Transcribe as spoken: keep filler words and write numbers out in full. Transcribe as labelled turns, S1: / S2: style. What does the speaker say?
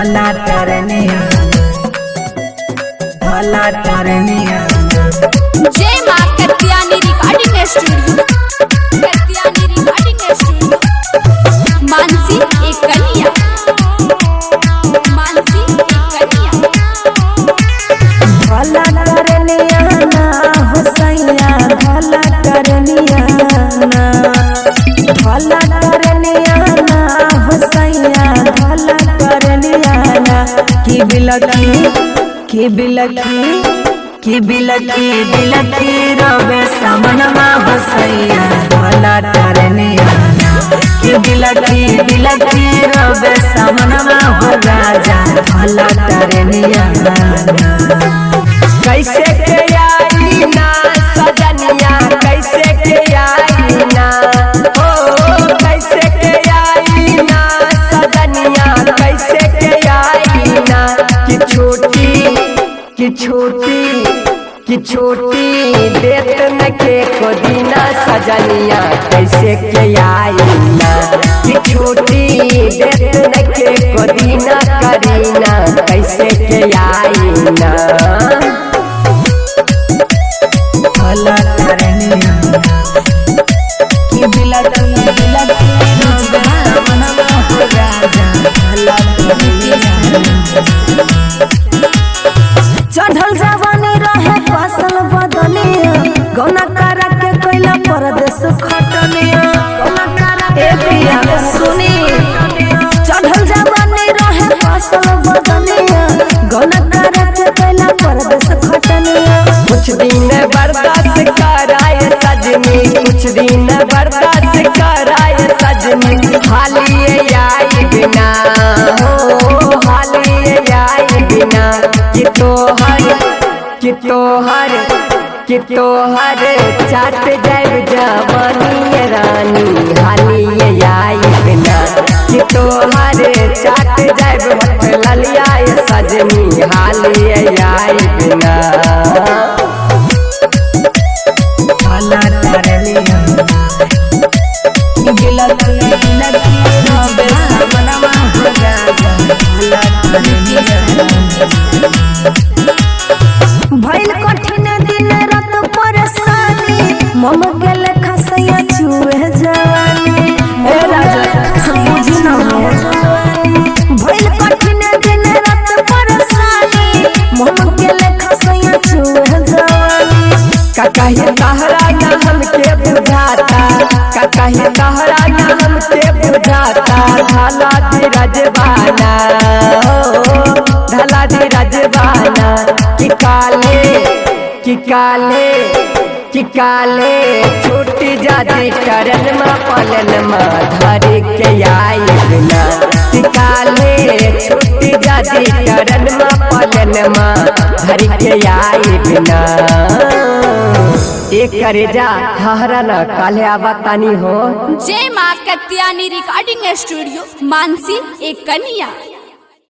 S1: भला तरनिया भला तरनिया।
S2: जय मां Katyani recording studio, Katyani recording studio, Mansi एक कन्या, मानसी एक कन्या।
S1: भला तरनिया ना हुसैया भला तरनिया ना, भला तरनिया ना हुसैया भला तरनिया ना। की बिलखी की बिलखी की बिलखी बिलखी रोबे सामनमा हुसैया भला तरनिया ना। की बिलखी बिलखी रोबे सामनमा हो राजा भला तरनिया ना। कैसे के आई ना सजनिया कैसे के आई ना, ओ कैसे के आई ना सजनिया कैसे के आई ना। कि छोटी कि छोटी कि छोटी देत न के को दीना सजनिया कैसे के आई ना। कि छोटी देत न के को दीना करीना कैसे के आई ना। भला तरनिया की बिलखी बिलखी रोबे सामनमा हो राजा भला तरनिया। चढ़ल जवानी रहे फसल बदनिया गौना करा के कोइला परदेश खटनिया। ए पिया सुनी चढ़ल जवानी रहे फसल बदनिया गौना करा के कोइला परदेश खटनिया। कुछ दिन बर्दाश्त कराए सजनी कुछ दिन बर्दाश्त कराए सजनी हालिए आई बिना हो हालिए आई बिना। कि तोहर कि तोहर कि तोहर चाट जाब जवानी रानी हालिए आई बिना। कि तोहर चाट जाब ललिया सजनी हालिए आई बिना। भला तरनिया बिलखी बिलखी रोबे सामनमा हो राजा भला तरनिया। भइल कठिन दिन रात परेशानी मम गेल खसैया छुए जवानी। ए राजा बुझी न हो भइल कठिन दिन रात परेशानी मम गेल खसैया छुए जवानी। का कहे तहरा न हमके बुझाता का कहे तहरा न हमके बुझाता। ढाला धीरज बाना हो ढाला धीरज बाना। कि काले कि काले कि काले छूटी जाती टरन मा पलन मा धरी के आई बिना। कि काले छूटी जाती टरन मा पलन मा धरी के आई बिना। एक करेजा हहरा न काले आवातानी हो।
S2: जय मां कत्यानी रिकॉर्डिंग स्टूडियो, मानसी एक कन्या।